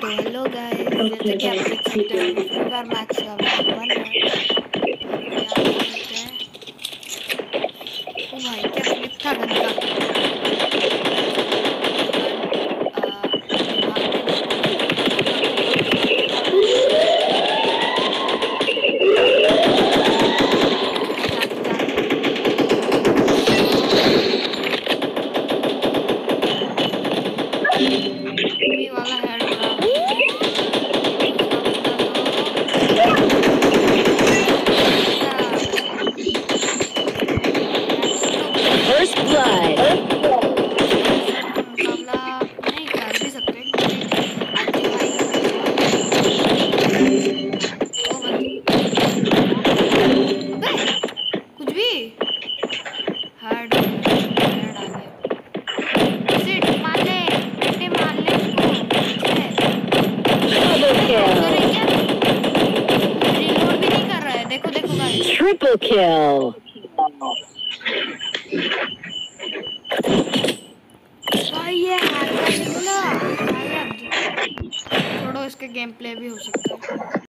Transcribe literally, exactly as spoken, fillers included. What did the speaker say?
तो hello guys, जैसे कि आप देख सकते हैं फ्री फायर मैक्स का वीडियो बन रहा है। और यहाँ पे खेलते हैं। ओ भाई क्या स्लिप था गन का। आ, भागते भागते भागते भागते भागते भागते भागते भागते जाते जाते मी वाला हेड उड़ा मैंने। दूसरा बंदा तो First blood. इससे तो मुकाबला नहीं कर भी सकते क्योंकि आते भाई वो बंदी। अबे कुछ भी हार्ड हो गया, हेड आ गया। सिट मार ले बेटे, मार ले उसको पीछे। Double उधर है kill. क्या? रिलोड भी नहीं कर रहा है। देखो देखो गाइस, Triple kill. भाई ये हैकर निकला शायद। छोड़ो, इसके गेम प्ले भी हो सकता है।